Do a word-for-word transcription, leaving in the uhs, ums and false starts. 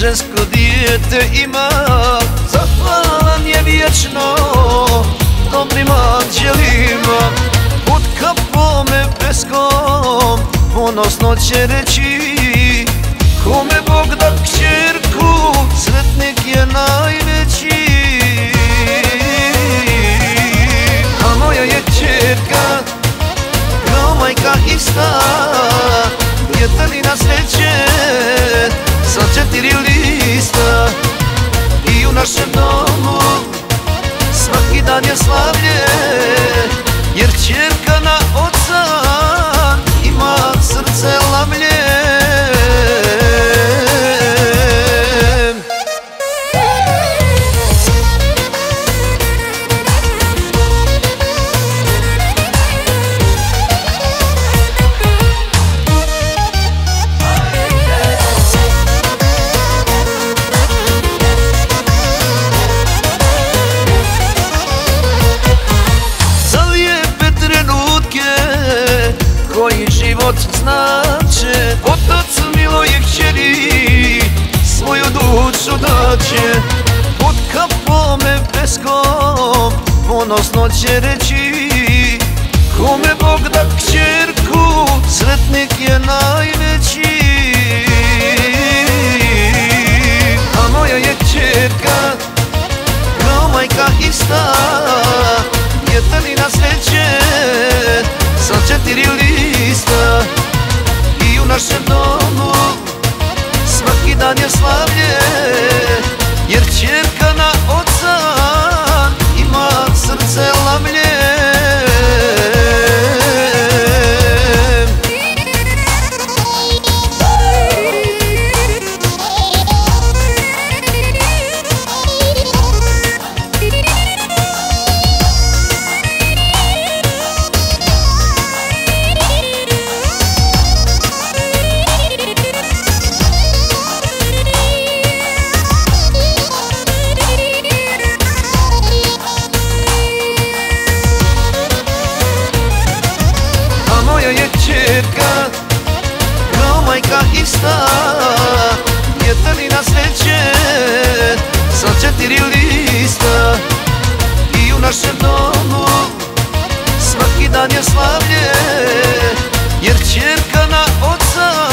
žensko dijete ima, zahvalan je vječno dobrim anđelima. Pod kapome peskom ponosno će reći, kome Bog da kćerku, sretnik je najveći. A moja je kćerka kao majka ista, djetelina sreće sa četiri lista. I u našem domu svaki dan je slavlje, jer kćerka na oca ima srce lavlje. Koji život znače, otac miloj kćeri svoju dušu daće. Pod kapome peskom ponosno će reći, kome Bog da kćerku, sretnik je najveći. A moja je kćerka kao majka ista, djetelina sreće sa četiri lista. I u našem domu svaki dan je slavlje, jer kćerka na oca ima srce lavlje. Cerka kao majka ista, djetelina sreće sa četiri lista. I u našem domu svaki dan je slavlje, jer kćerka na oca